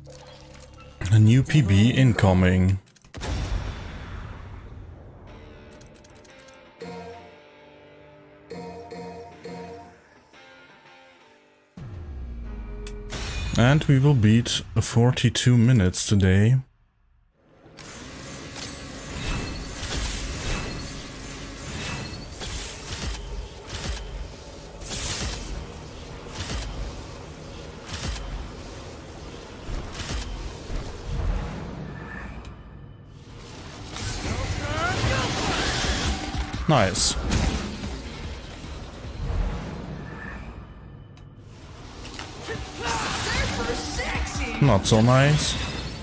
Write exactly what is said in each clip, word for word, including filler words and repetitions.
A new P B incoming. And we will beat forty-two minutes today. Nice. Not so nice.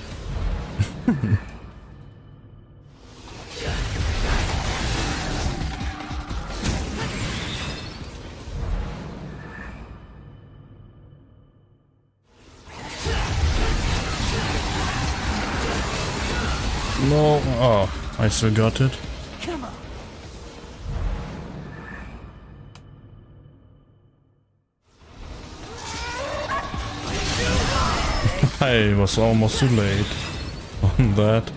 No, oh, I still got it. I was almost too late on that.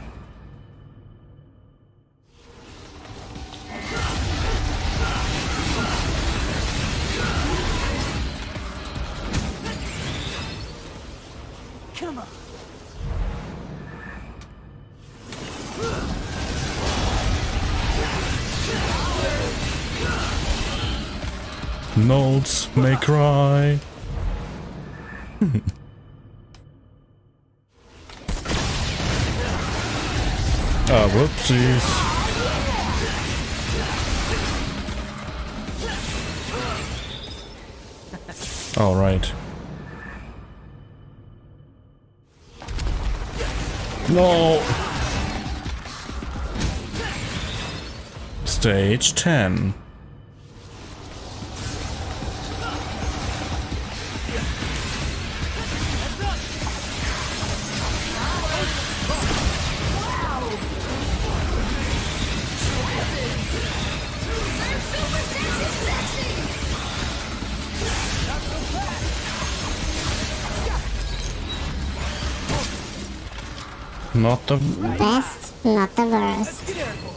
Come on. Notes may cry. Ah, whoopsies. All right. No. Stage ten. Not the best, not the worst.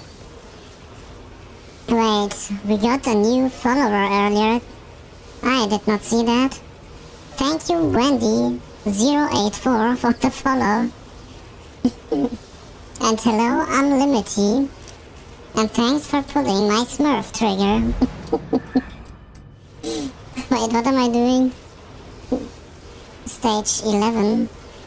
Wait, we got a new follower earlier. I did not see that. Thank you, Wendy zero eight four, for the follow. And hello, Unlimited. And thanks for pulling my Smurf trigger. Wait, what am I doing? Stage eleven.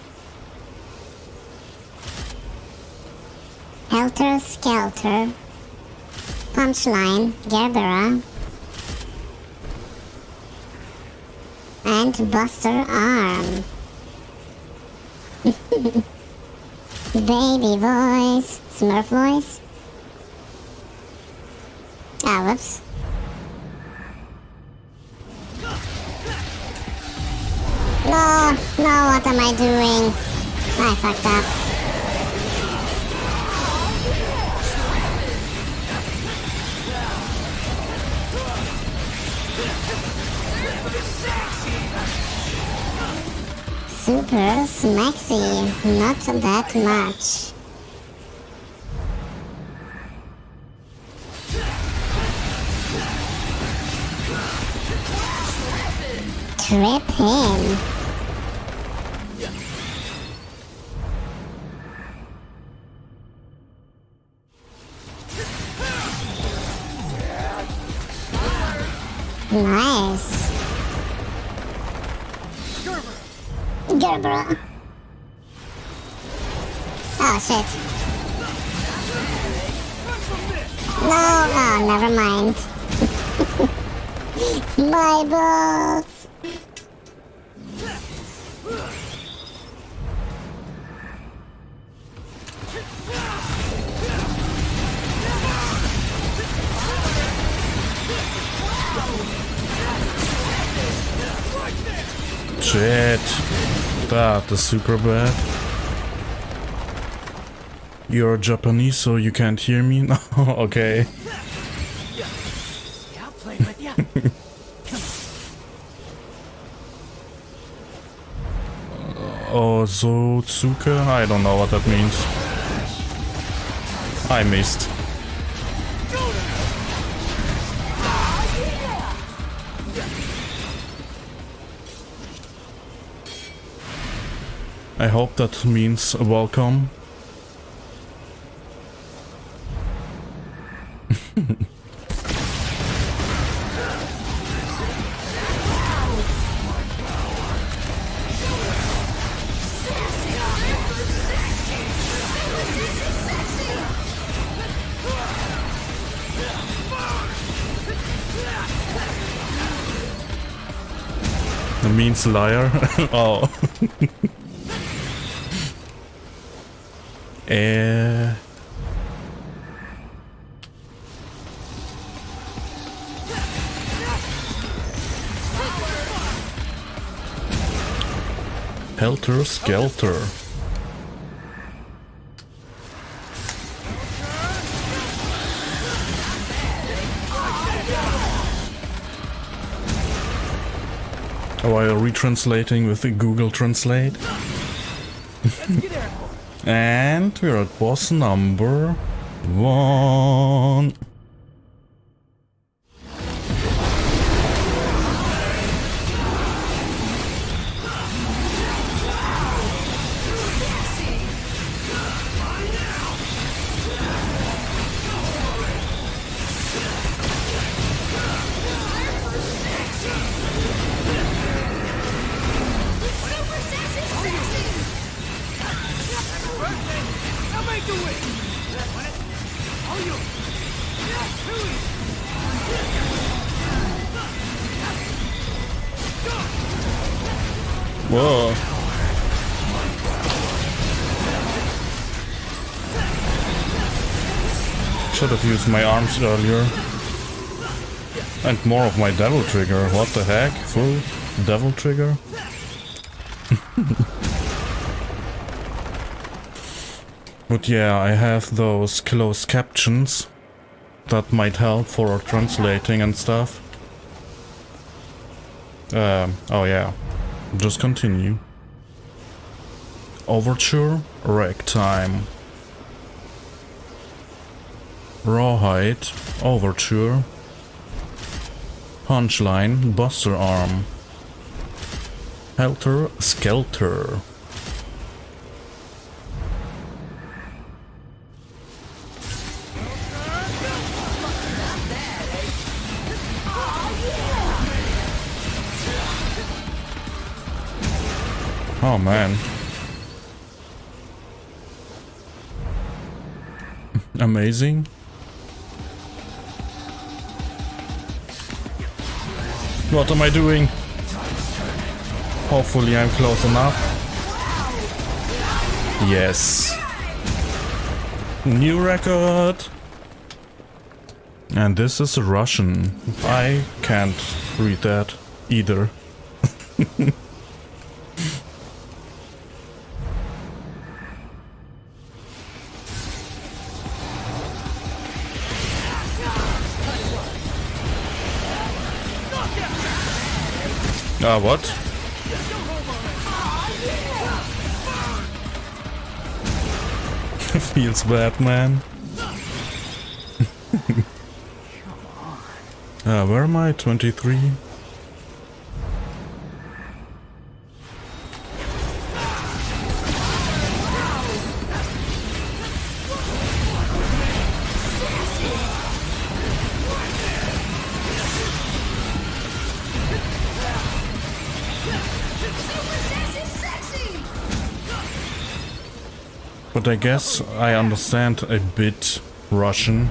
Helter Skelter, Punchline, Gerbera, and Buster Arm. Baby voice, Smurf voice. Ah, whoops. No, no, what am I doing? I fucked up. Super smaxy, not that much. Trip him. Nice. Gerbera. Oh shit. No, oh, never mind. My balls. Shit. That is super bad. You're Japanese, so you can't hear me? No, okay. Yeah, I'll play with ya. Ozotsuke? I don't know what that means. I missed. I hope that means welcome. That means liar. Oh. Eh. Helter Skelter. While retranslating with the Google Translate. And we're at boss number one. Whoa. Should have used my arms earlier. And more of my devil trigger. What the heck? Full devil trigger? But yeah, I have those closed captions that might help for translating and stuff. Um, oh yeah. Just continue. Overture, ragtime. Rawhide, overture. Punchline, buster arm. Helter Skelter. Oh man. Amazing. What am I doing? Hopefully I'm close enough. Yes. New record. And this is Russian. I can't read that either. Ah, what? Feels bad, man. uh, where am I? twenty-three? But I guess I understand a bit Russian.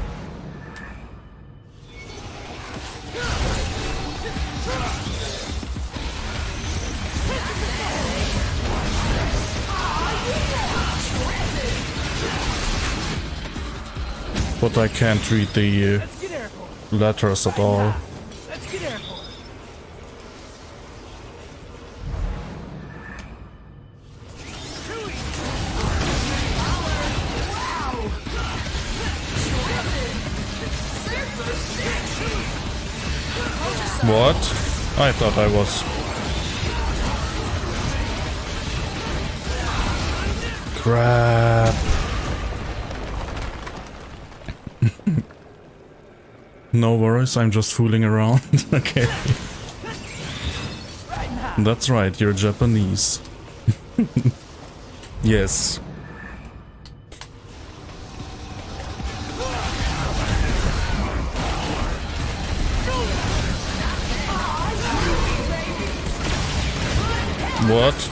But I can't read the uh, letters at all. What? I thought I was. Crap. No worries, I'm just fooling around. Okay. That's right, you're Japanese. Yes. What?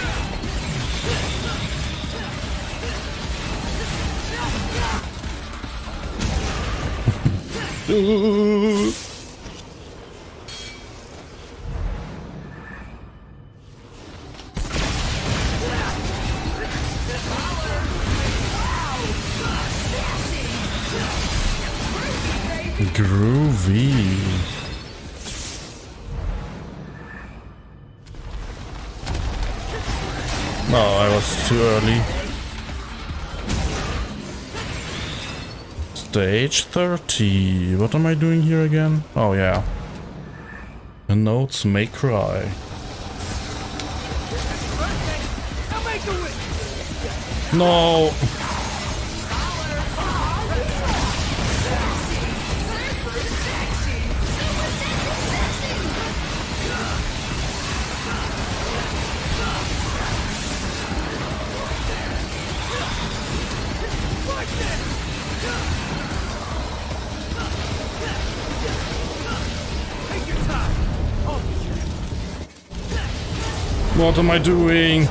Groovy. Oh, I was too early. Stage thirty. What am I doing here again? Oh yeah. The notes may cry. No! What am I doing?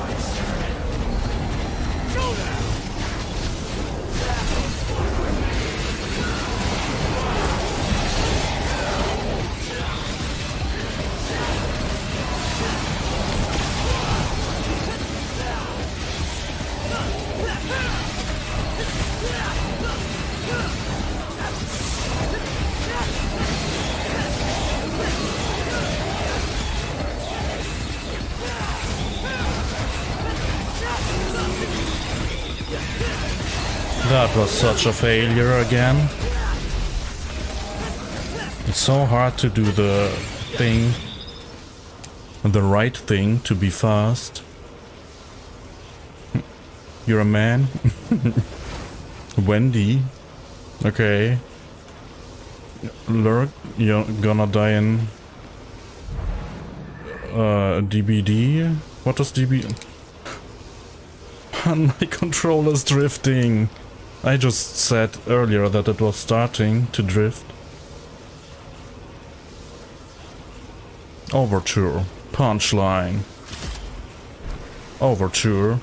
That was such a failure again. It's so hard to do the thing, the right thing, to be fast. You're a man? Wendy? Okay. Lurk, you're gonna die in uh, D B D? What does D B D? My controller's drifting. I just said earlier that it was starting to drift. Overture. Punchline. Overture.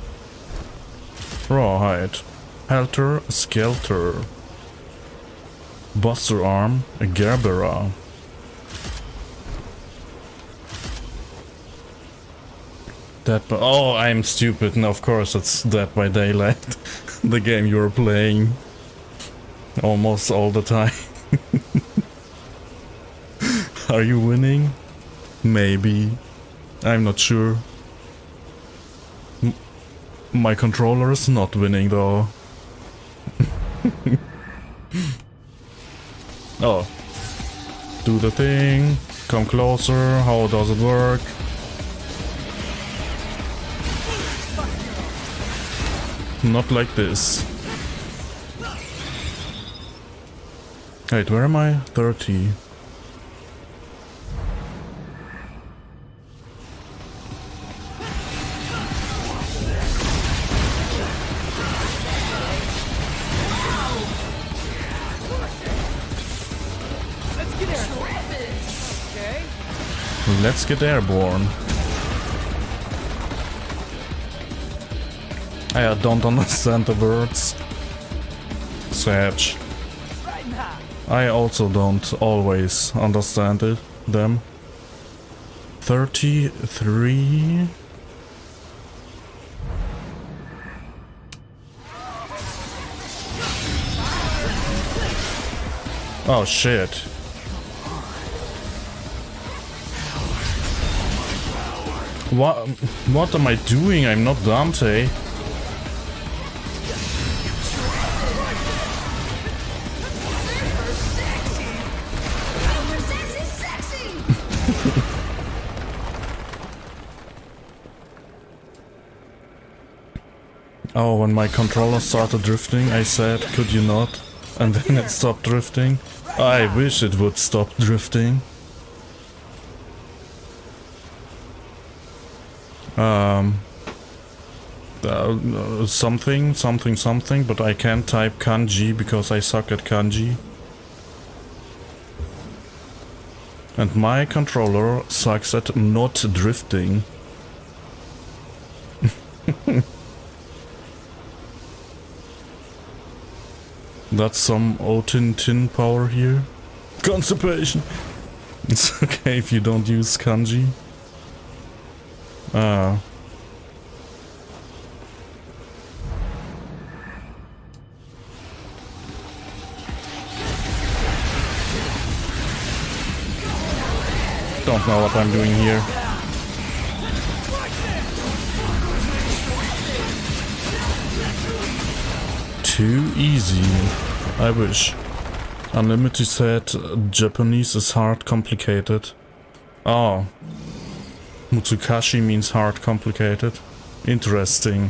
Rawhide. Helter Skelter. Buster Arm. Gerbera. Dead by... Oh, I'm stupid. No, of course it's Dead by Daylight. The game you're playing almost all the time. Are you winning? Maybe. I'm not sure. M my controller is not winning though. Oh. Do the thing. Come closer. How does it work? Not like this. Wait, where am I? thirty. Let's get airborne. I don't understand the words. Sage. I also don't always understand it, them. thirty-three. Oh shit. What what am I doing? I'm not Dante. Oh, when my controller started drifting, I said, could you not? And then it stopped drifting. I wish it would stop drifting. Um, uh, something, something, something, but I can't type kanji because I suck at kanji. And my controller sucks at not drifting. That's some Otin tin power here. Constipation! It's okay if you don't use kanji. Ah. Don't know what I'm doing here. Too easy. I wish. Unlimited said Japanese is hard complicated. Oh. Mutsukashi means hard complicated. Interesting.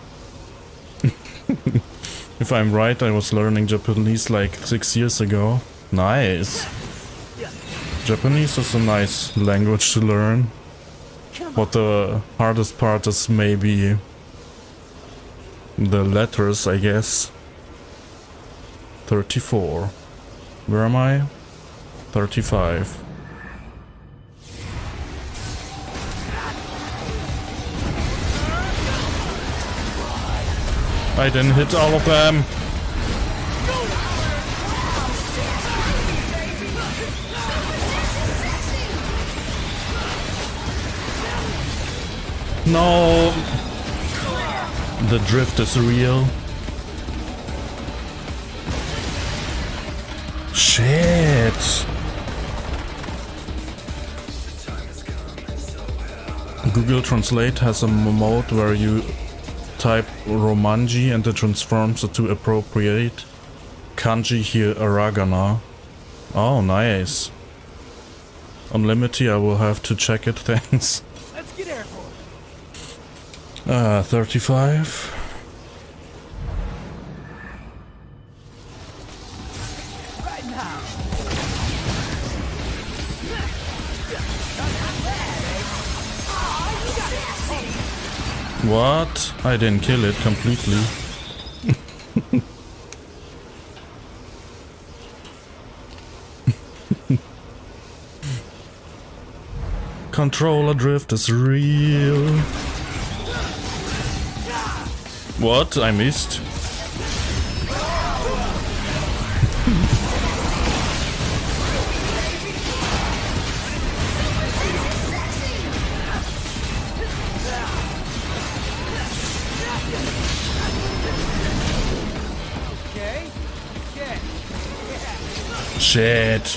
If I'm right, I was learning Japanese like six years ago. Nice. Japanese is a nice language to learn. What the hardest part is maybe the letters, I guess. thirty-four. Where am I? thirty-five. I didn't hit all of them. No. The drift is real. Shit. Google Translate has a mode where you type Romanji and it transforms it to appropriate kanji here hiragana. Oh, nice. Unlimited, I will have to check it, thanks. Let's get airborne. Uh, thirty-five. Right now. What? I didn't kill it completely. Controller drift is real. What? I missed. Shit.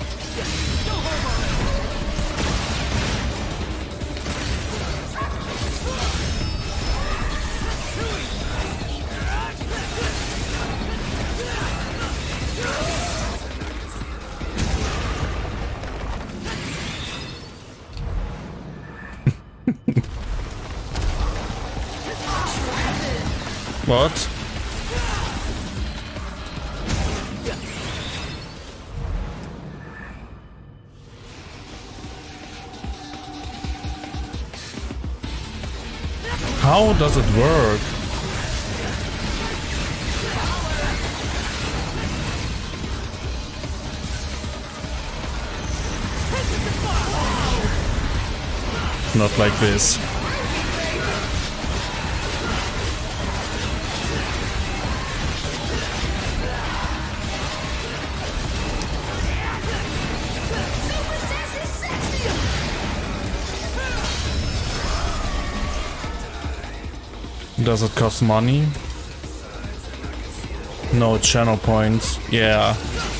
What? How does it work? Not like this. Does it cost money? No, channel points. Yeah.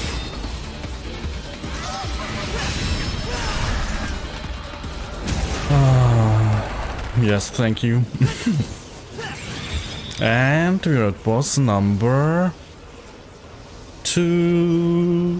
Ah, yes, thank you. And we're at boss number two.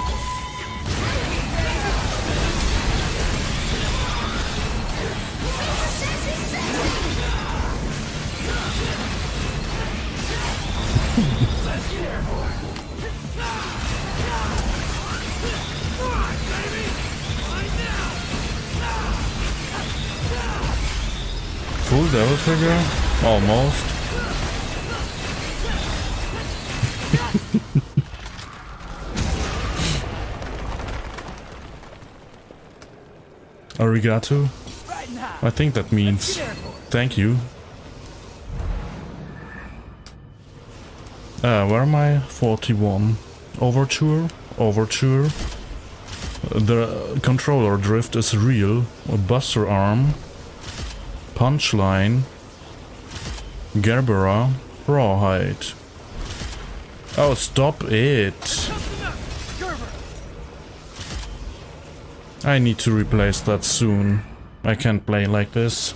Full devil trigger? Almost. Arigato? I think that means thank you. Uh, where am I? forty-one. Overture? Overture. The controller drift is real. A buster arm. Punchline. Gerbera. Rawhide. Oh, stop it. I need to replace that soon. I can't play like this.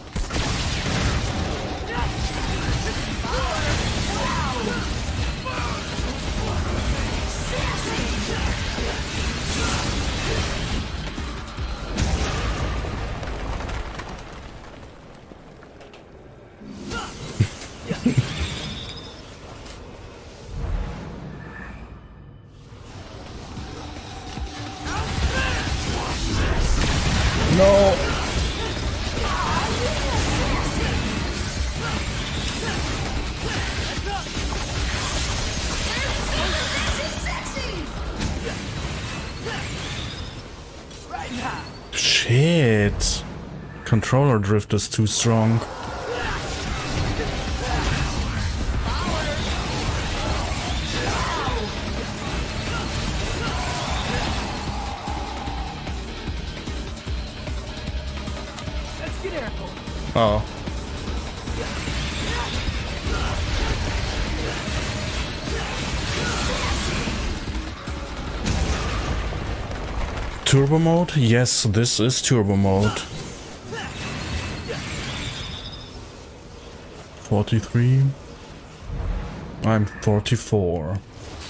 No. Shit. Controller drift is too strong. Oh. Turbo mode? Yes, this is turbo mode. forty-three. I'm forty-four.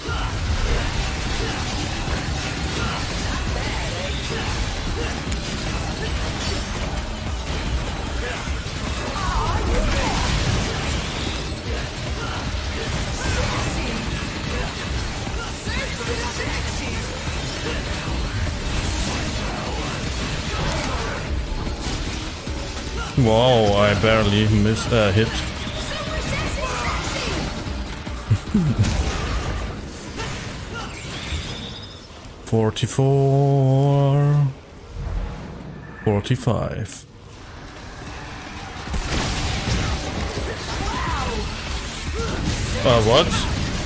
Wow, I barely missed a uh, hit. Forty-four, forty-five. Uh, what?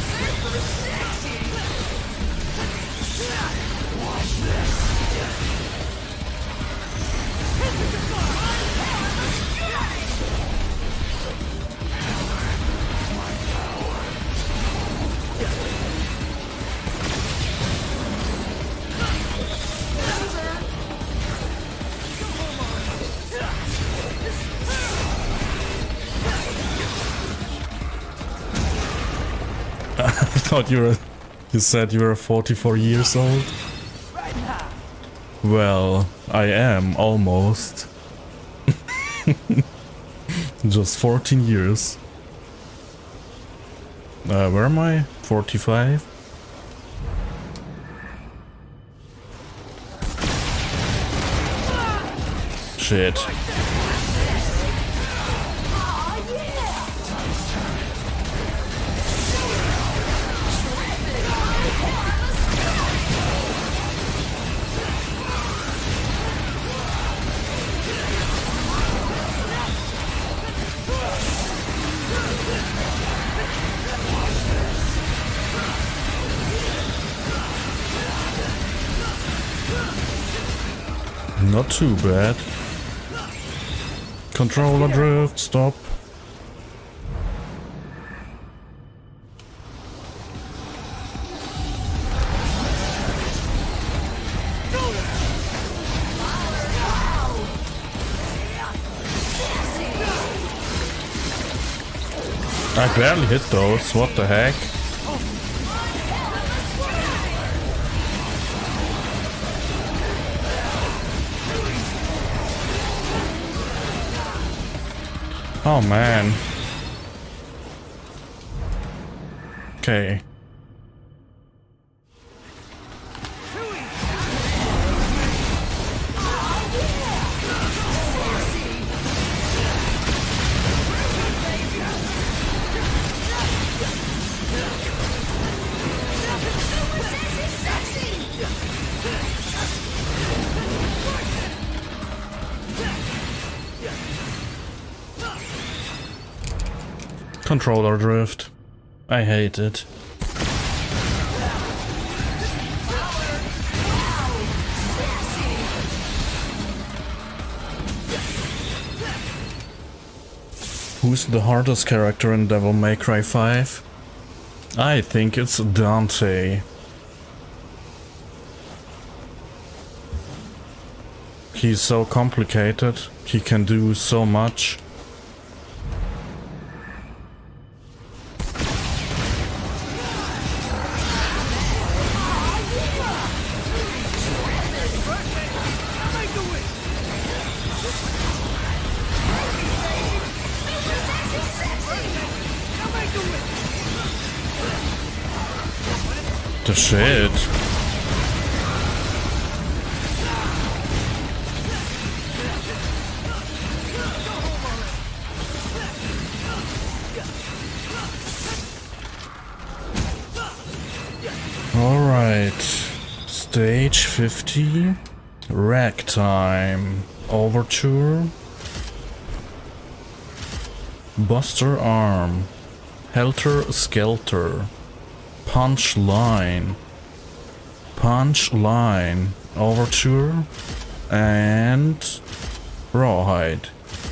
I thought you were, you said you were forty-four years old. Well, I am almost. Just fourteen years. Uh, where am I? forty-five? Shit. Not too bad. Controller drift, stop. I barely hit those, what the heck? Oh man. Okay. Controller drift. I hate it. Who's the hardest character in Devil May Cry five? I think it's Dante. He's so complicated, he can do so much. The shit. Alright. Stage fifty. Ragtime. Overture. Buster Arm. Helter Skelter. Punch Line. Punch Line. Overture. And Rawhide.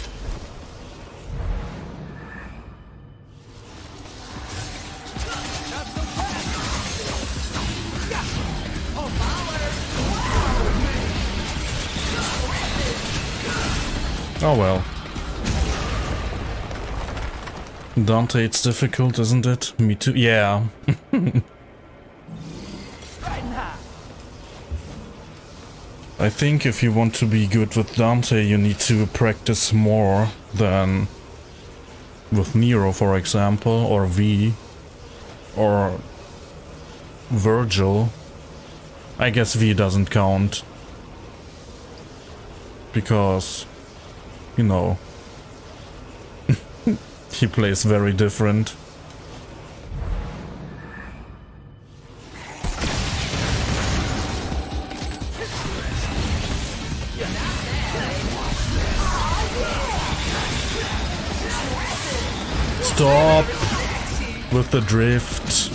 Oh well. Dante, it's difficult, isn't it? Me too. Yeah. I think if you want to be good with Dante, you need to practice more than with Nero, for example, or V, or Virgil. I guess V doesn't count. Because, you know, he plays very different. Stop with the drift.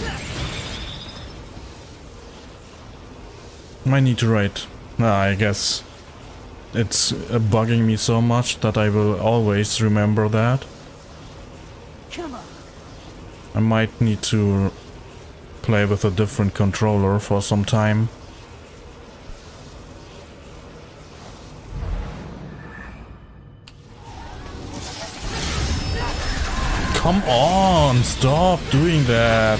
I need to write. Ah, I guess it's uh, bugging me so much that I will always remember that. Come on. I might need to play with a different controller for some time. Come on, stop doing that.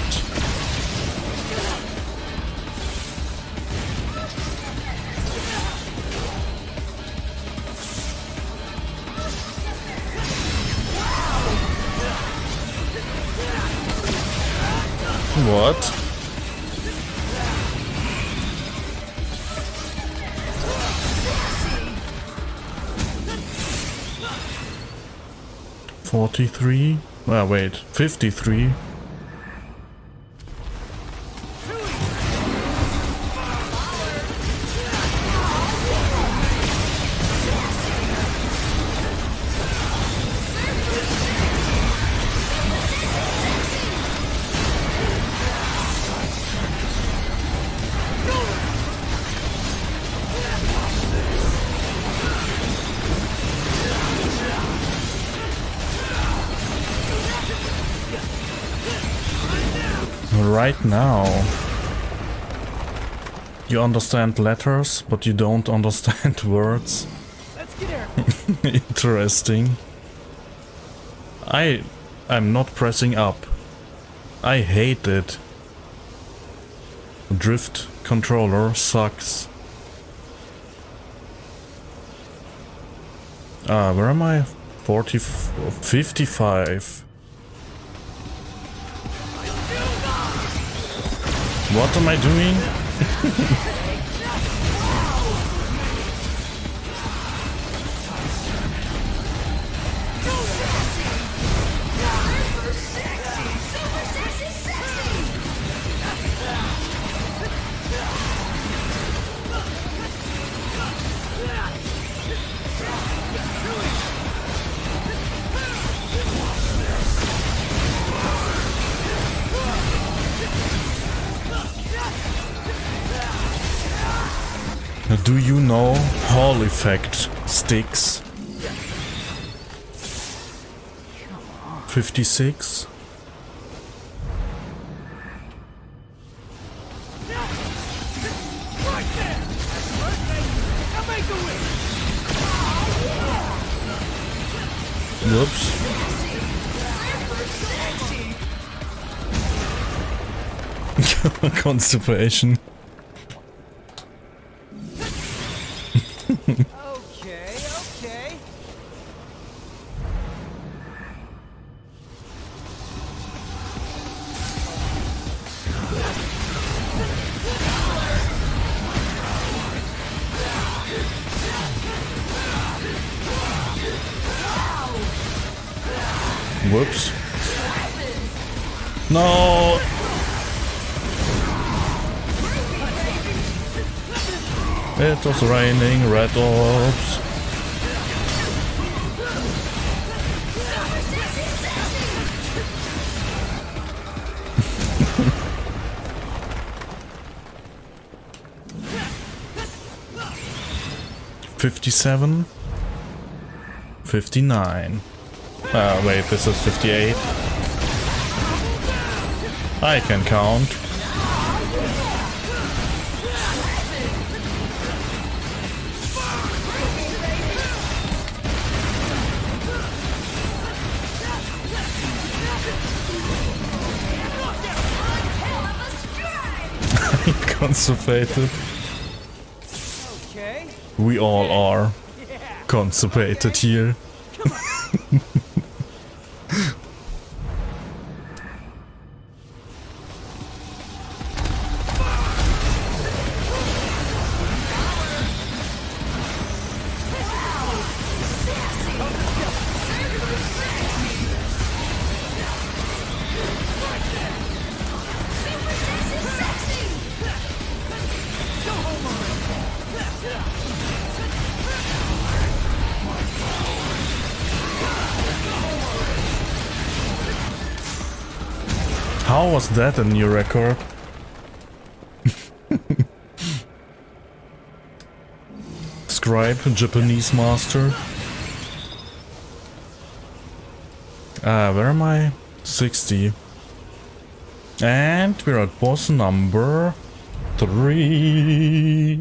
What? Forty-three? Well, wait, fifty-three. Right now. You understand letters, but you don't understand words. Let's get Airport. Interesting. I I'm not pressing up. I hate it. Drift controller sucks. Ah, where am I? forty, fifty-five. What am I doing? Do you know Hall effect sticks? fifty-six. Whoops. Constipation. Okay, okay. Whoops. No! It was raining red orbs. Fifty-seven. Fifty-nine. Ah, wait, this is fifty-eight. I can count. Constipated. Okay. We all are constipated here. How was that a new record? Scribe, Japanese master. Ah, where am I? sixty. And we're at boss number three.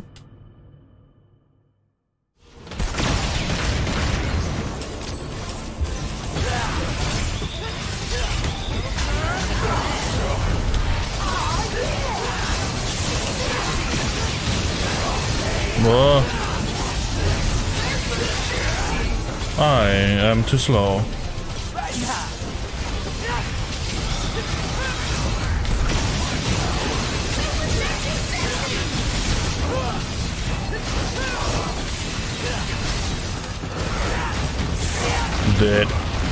Whoa. I am too slow. Dead.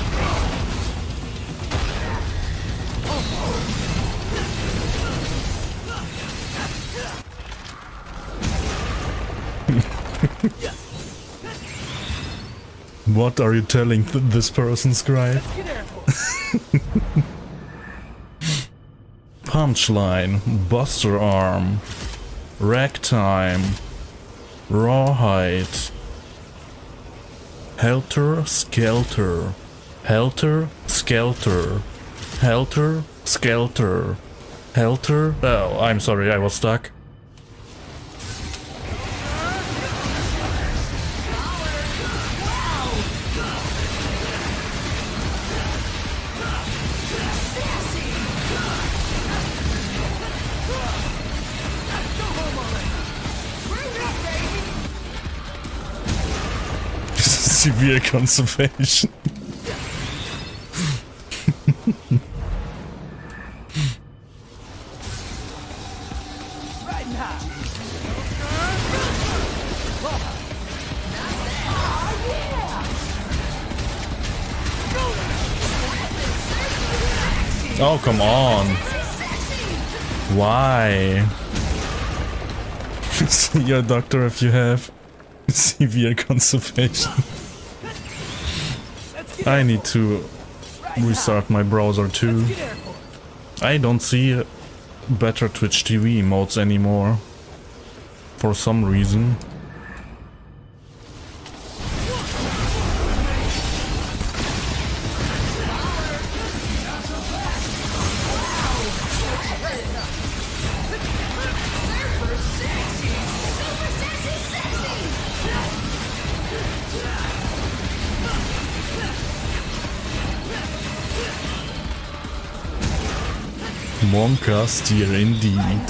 What are you telling th this person, Scribe? Punchline, Buster Arm, Ragtime, Rawhide, Helter Skelter, Helter Skelter, Helter Skelter, Helter. Oh, I'm sorry, I was stuck. Severe conservation. Oh, come on. Why? See your doctor if you have severe conservation. I need to restart my browser too. I don't see better Twitch T V modes anymore. For some reason. Monka steer indeed.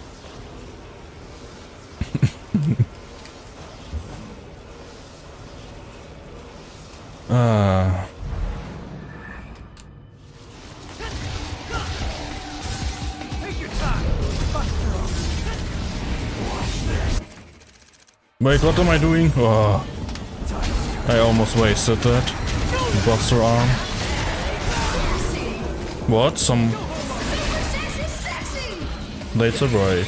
Ah. Wait, what am I doing? Oh. I almost wasted that. Buster arm. What? Some... They survived.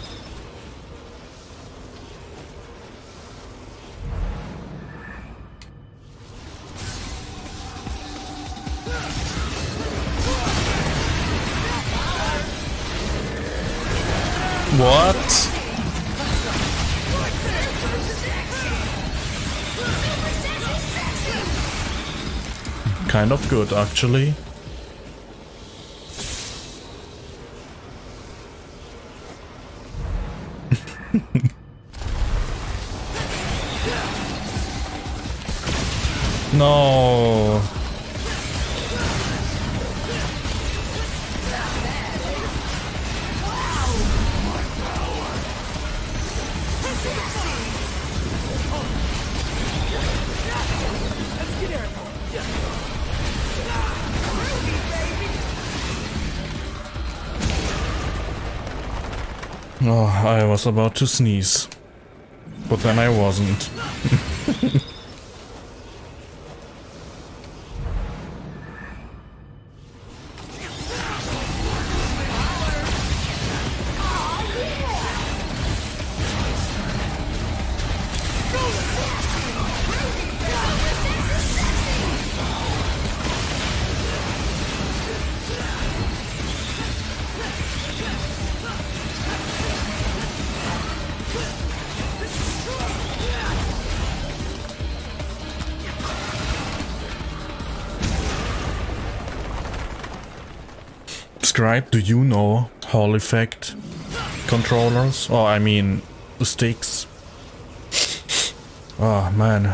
What? Kind of good, actually. No. Oh, I was about to sneeze, but then I wasn't. Scribe, do you know Hall effect controllers? Oh, I mean sticks. Oh man.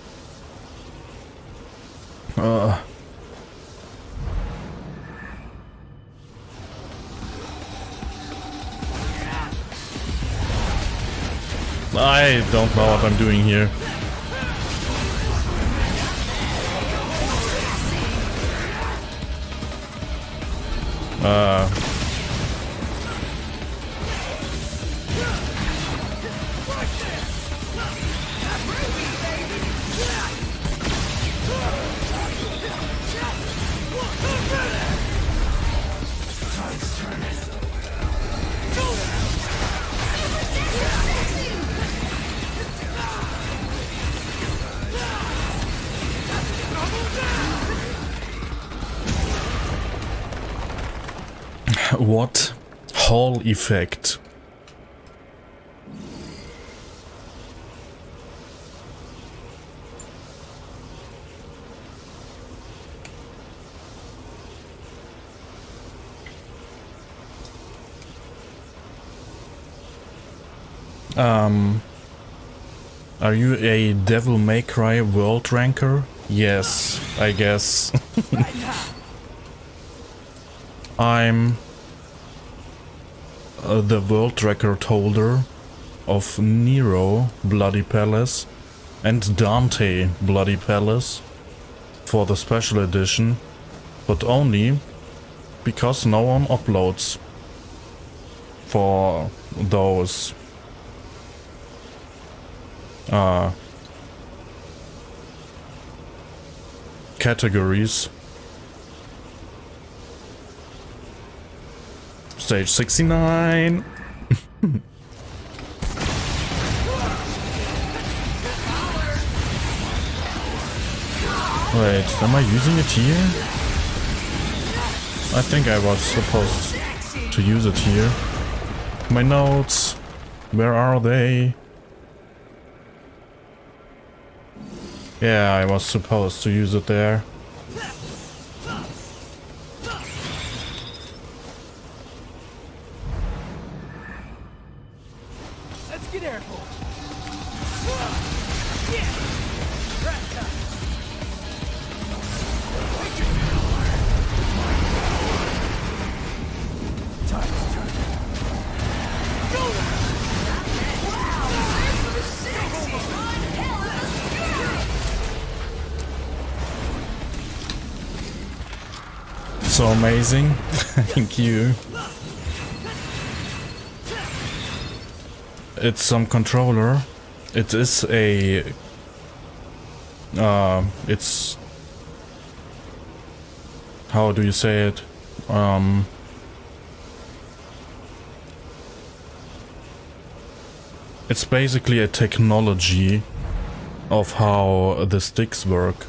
Uh. I don't know what I'm doing here. Uh. What? Hall effect. Um, are you a Devil May Cry world ranker? Yes, I guess. I'm uh, the world record holder of Nero Bloody Palace and Dante Bloody Palace for the special edition, but only because no one uploads for those uh, categories. Stage sixty-nine. Wait, am I using it here? I think I was supposed to use it here. My notes, where are they? Yeah, I was supposed to use it there. Let's get airborne. So amazing. Thank you. It's some controller. It is a uh it's how do you say it? Um it's basically a technology of how the sticks work.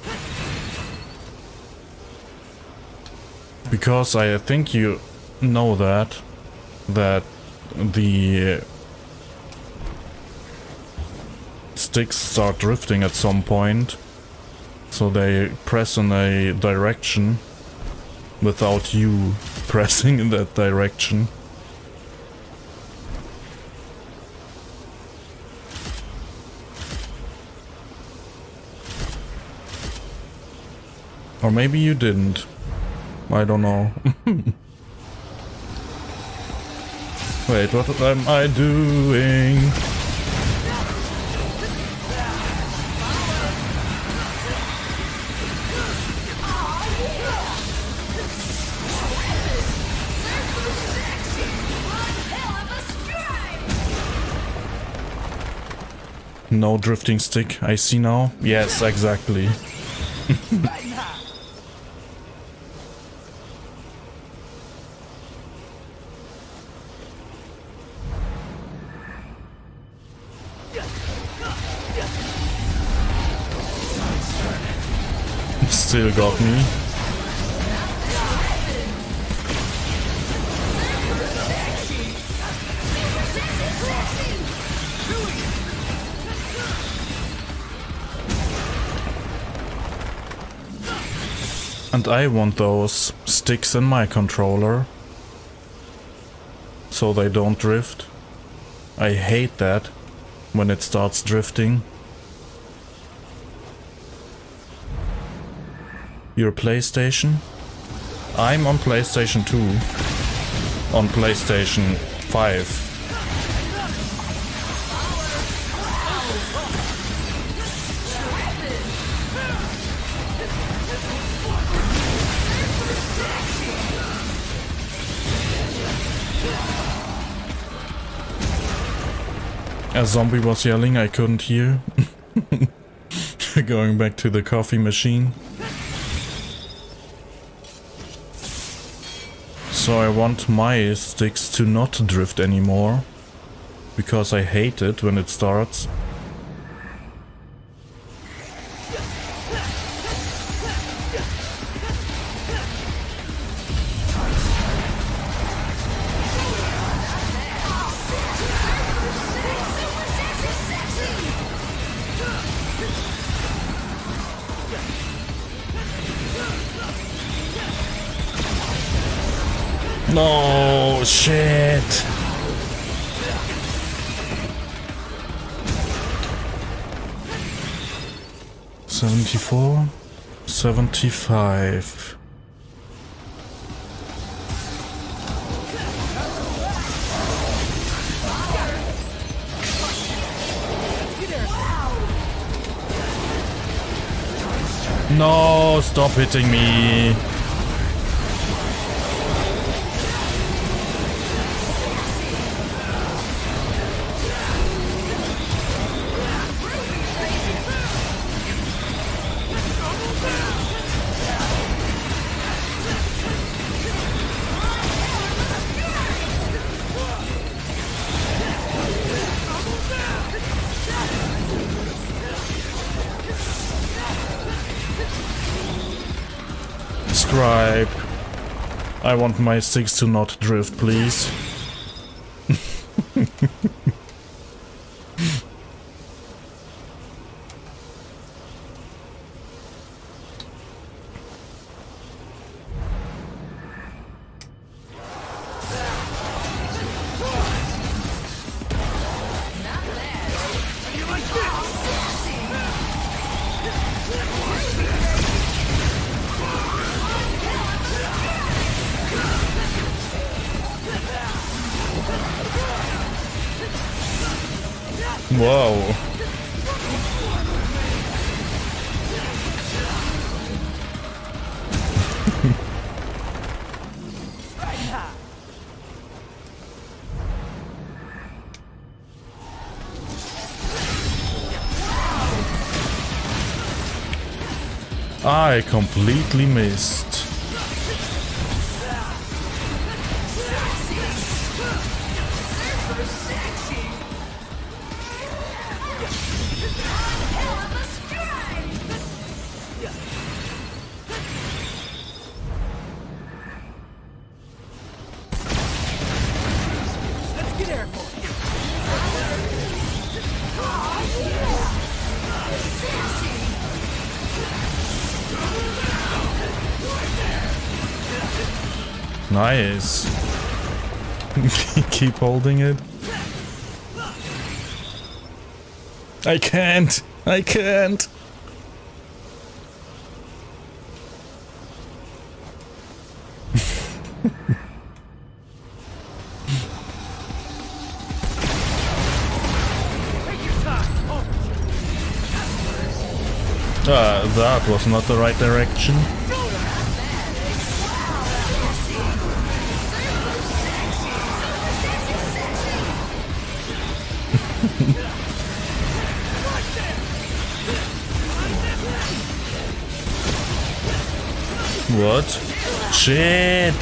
Because I think you know that, that the sticks start drifting at some point, so they press in a direction without you pressing in that direction. Or maybe you didn't. I don't know. Wait, what am I doing? No drifting stick, I see now. Yes, exactly. Still got me. And I want those sticks in my controller, so they don't drift. I hate that when it starts drifting. Your PlayStation? I'm on PlayStation two. On PlayStation five. A zombie was yelling, I couldn't hear. Going back to the coffee machine. So I want my sticks to not drift anymore, because I hate it when it starts. No, shit. Seventy-four, seventy-five. No, stop hitting me. Scribe. I want my six to not drift, please. Whoa. I completely missed. Nice. Keep holding it. I can't. I can't. Uh, that was not the right direction. What? Shit!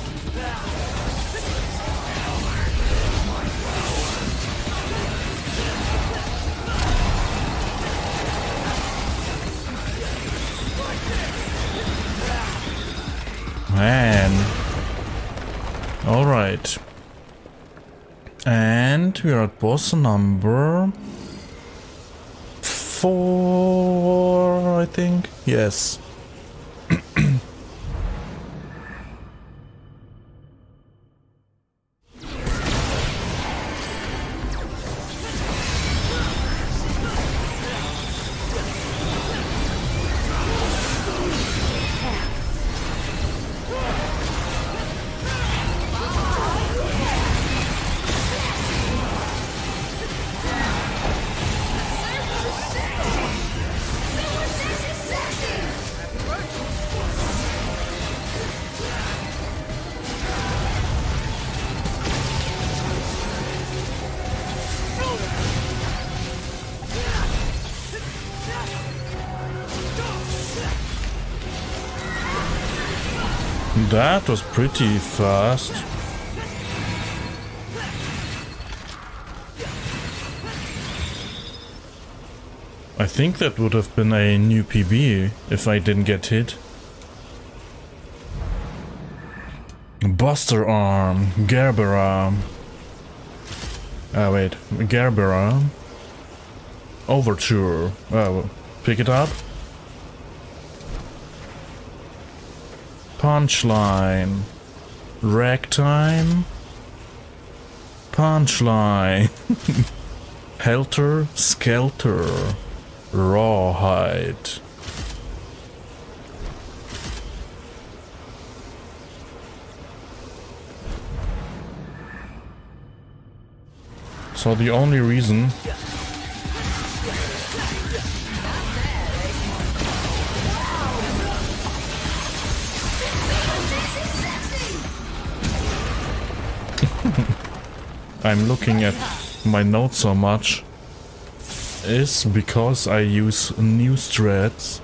Man. Alright. And we are at boss number four, I think. Yes. That was pretty fast. I think that would have been a new P B if I didn't get hit. Buster Arm, Gerbera. Ah wait, Gerbera. Overture. Oh, pick it up. Punchline. Ragtime. Punchline. Helter Skelter. Rawhide. So the only reason I'm looking at my notes so much is because I use new strats.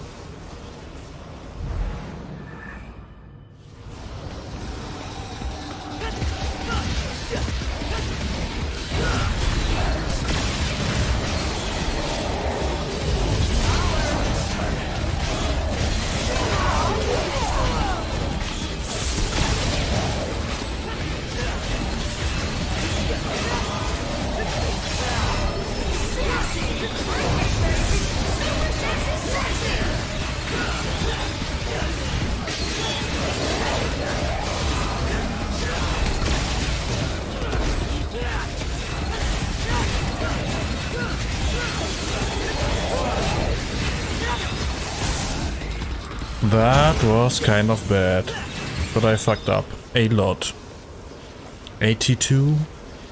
That was kind of bad, but I fucked up a lot. eighty-two,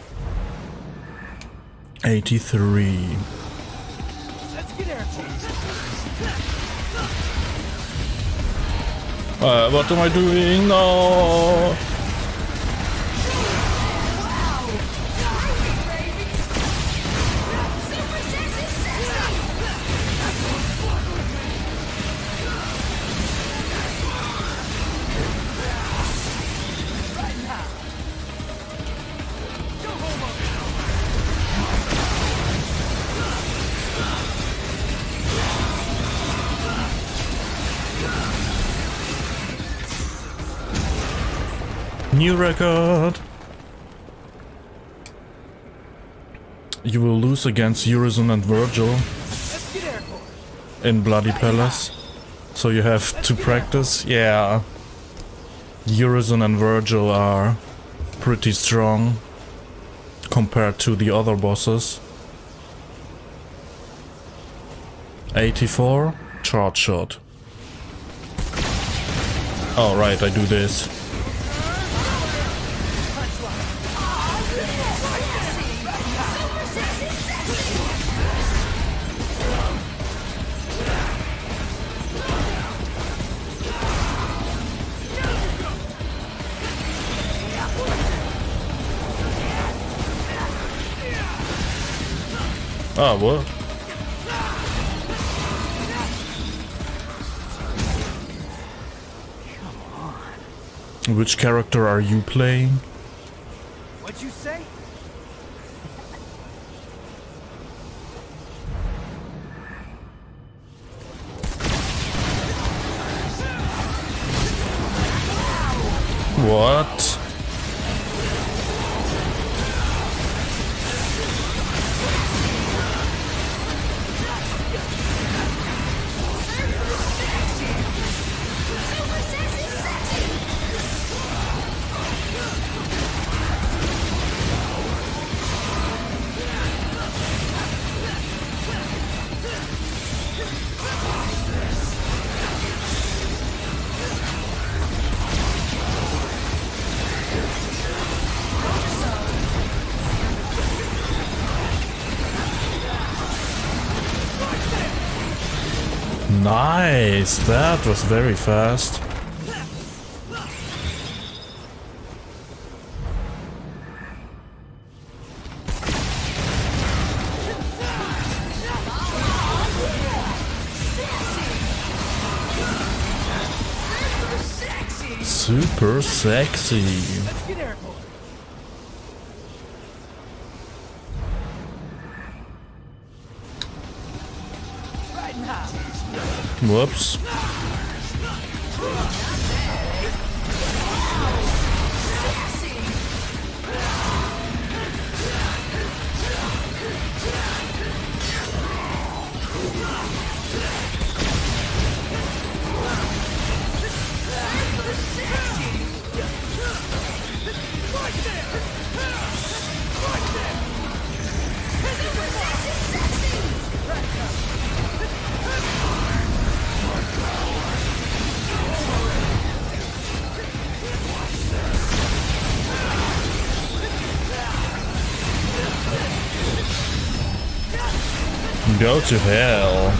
eighty-three. Let's get airborne. Uh, what am I doing? No! New record! You will lose against Urizen and Virgil in Bloody Palace. So you have to practice. Yeah. Urizen and Virgil are pretty strong compared to the other bosses. eighty-four, charge shot. Oh right, I do this. Ah, what? Which character are you playing? What'd you say? What? Nice, that was very fast. Super sexy. Let's get airborne. Riding high. Whoops. Go to hell.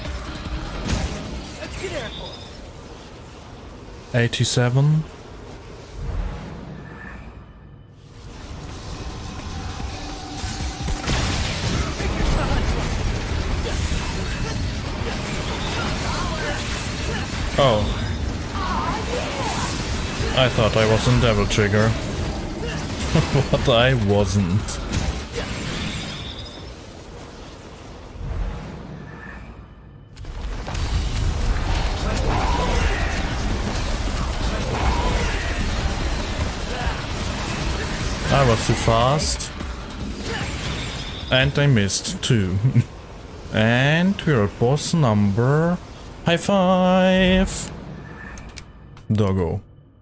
Let's get airborne. eighty-seven, Oh. I thought I was in Devil Trigger. But I wasn't. I was too fast. And I missed too. And we're at boss number... High five! Doggo.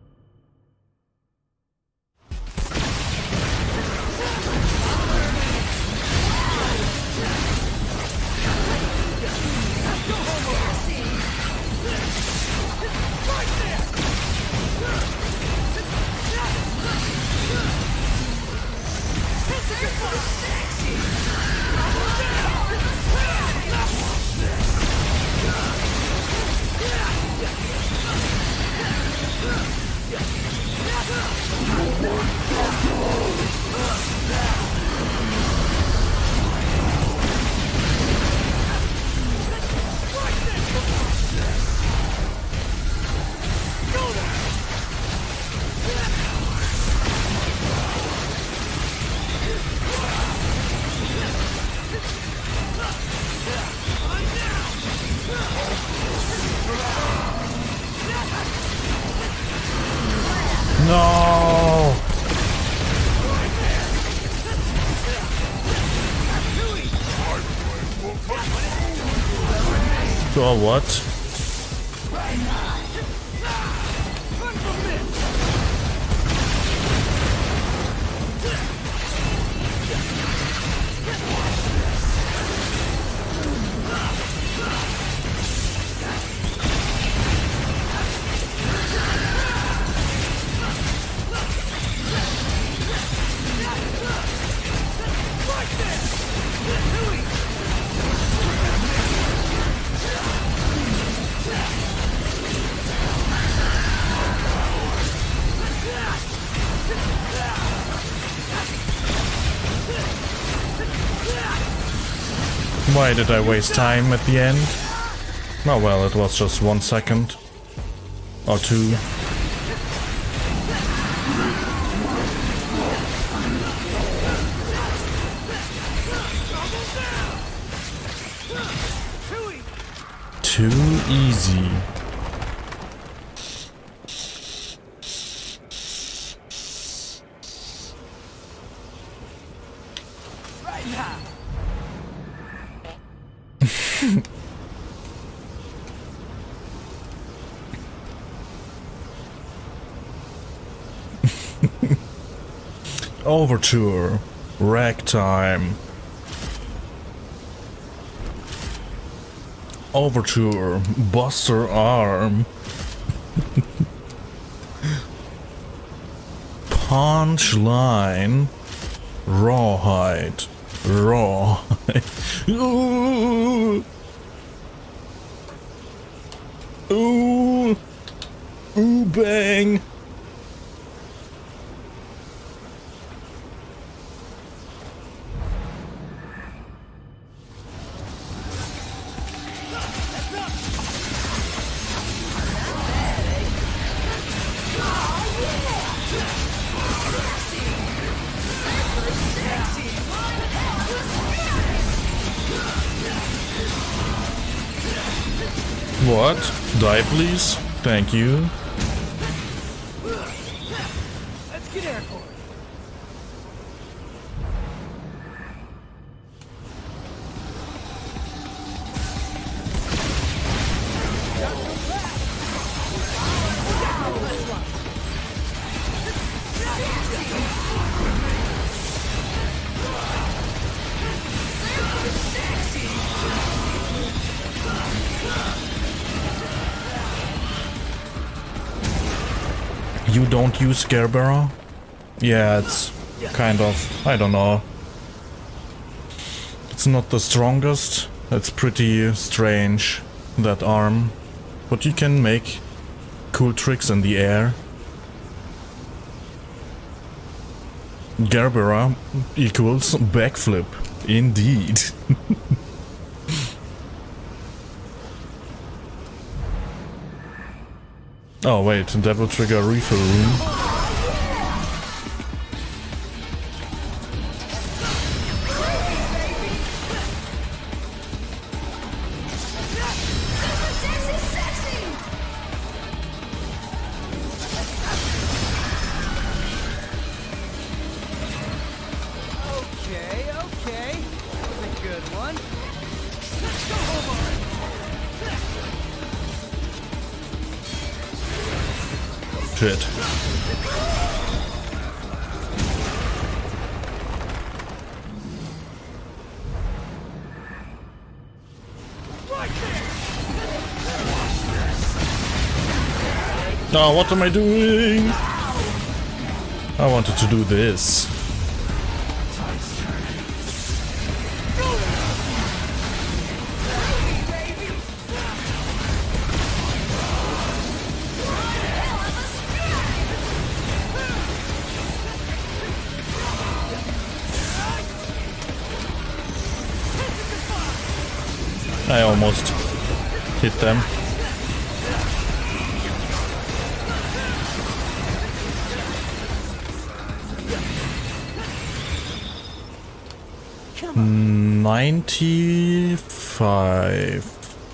No! So what? Why did I waste time at the end? Oh well, it was just one second. Or two. Too easy. Right now. Overture. Ragtime. Overture. Buster Arm. Punchline. Rawhide. Rawhide. Ooh. Ooh. Ooh, bang. What? Die, please? Thank you. Let's get airborne. You don't use Gerbera? Yeah, it's kind of, I don't know. It's not the strongest. It's pretty strange, that arm. But you can make cool tricks in the air. Gerbera equals backflip. Indeed. Oh wait, Devil Trigger refill room. Okay, okay. That was a good one. Let's go, Omar. Shit. No, what am I doing? I wanted to do this. I almost hit them. ninety-five.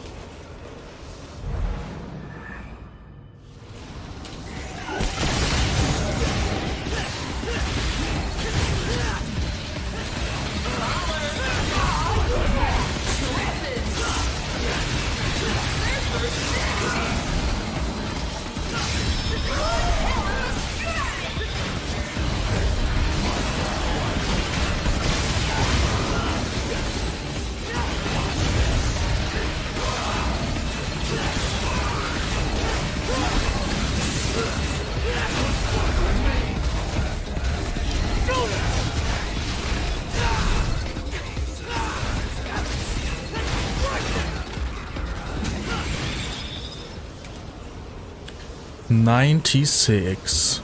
ninety-six.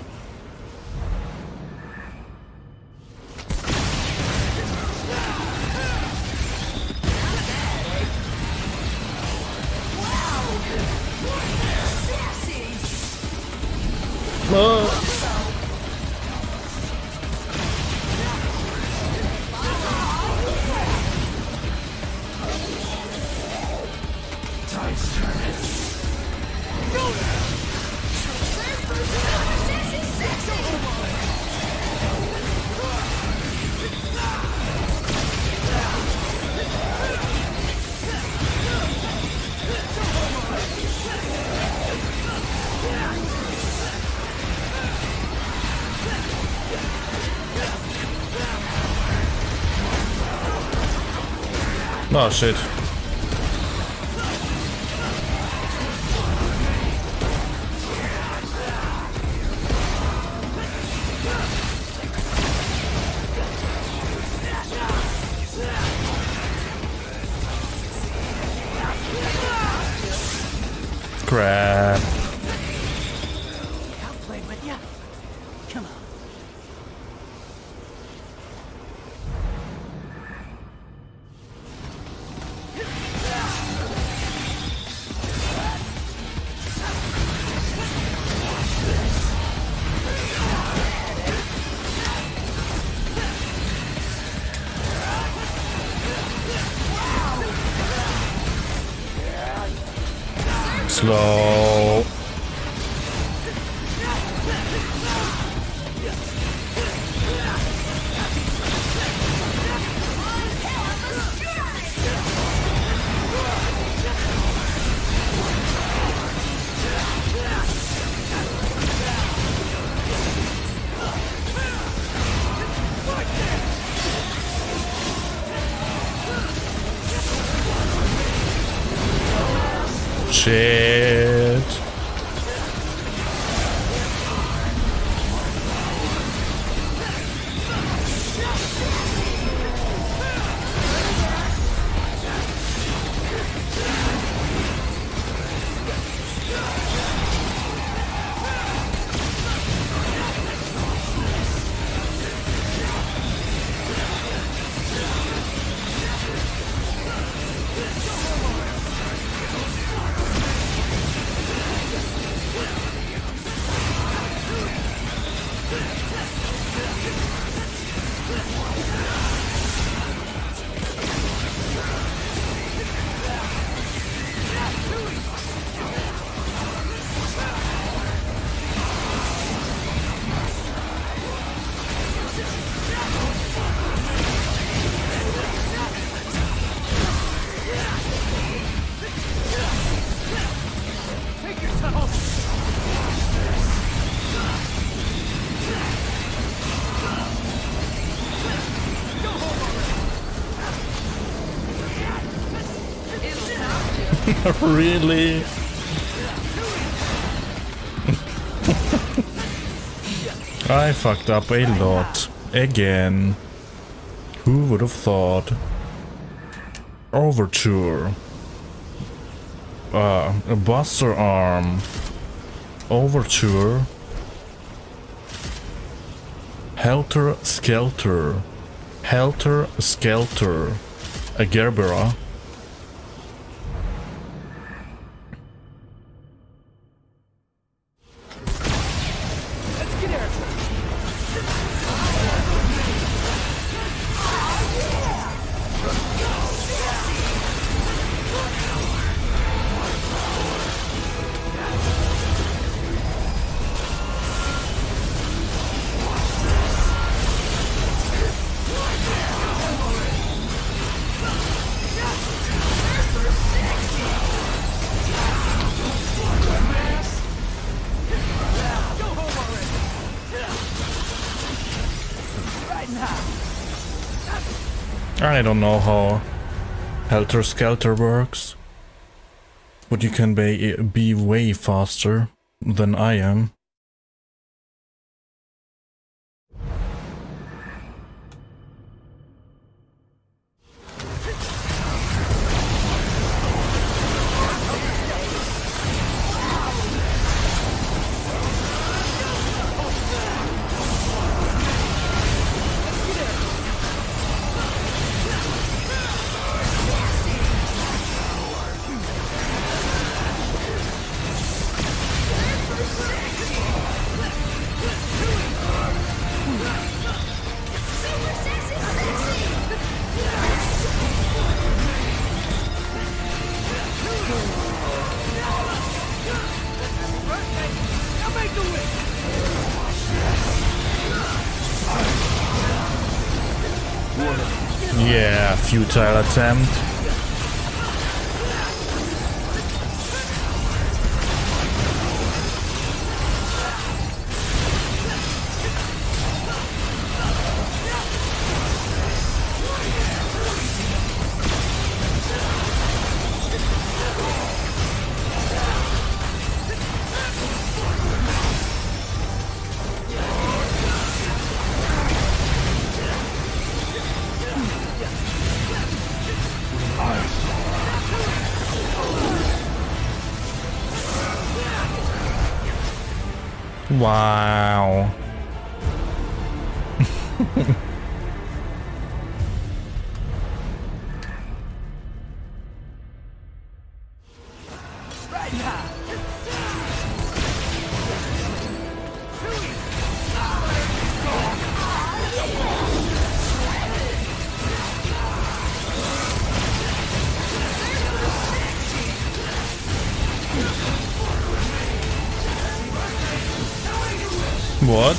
Oh. Oh shit. Crap. I'll play with ya. Come on. Slow. Shit. Really? I fucked up a lot. Again. Who would have thought? Overture. Uh, a Buster Arm. Overture. Helter Skelter. Helter Skelter. A Gerbera. I don't know how Helter Skelter works, but you can be, be way faster than I am. Yeah, futile attempt. Wow. What?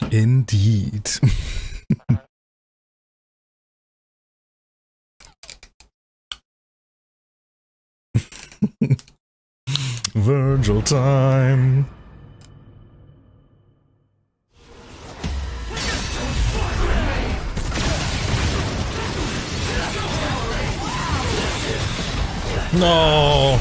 Indeed. Virgil time. No.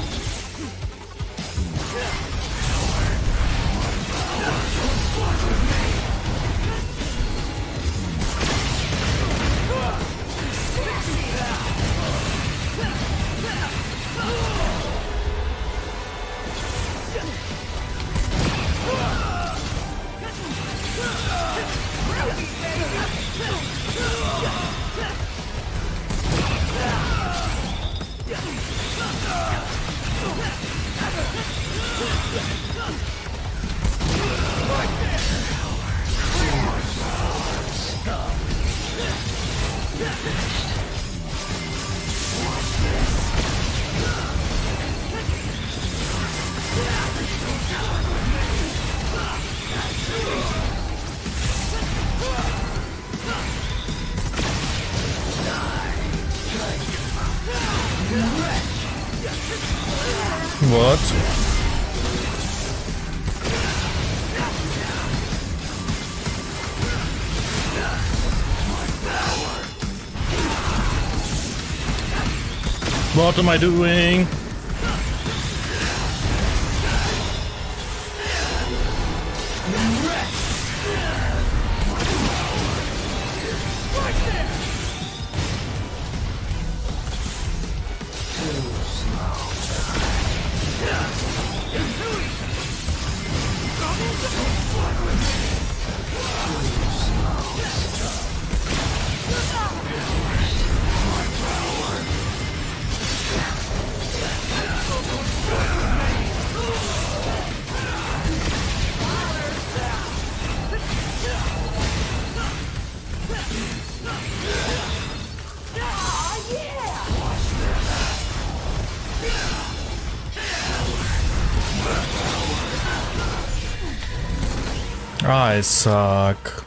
What? What am I doing? I suck.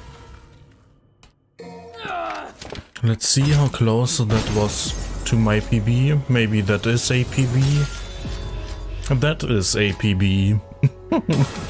Let's see how close that was to my P B. Maybe that is a P B. That is a P B.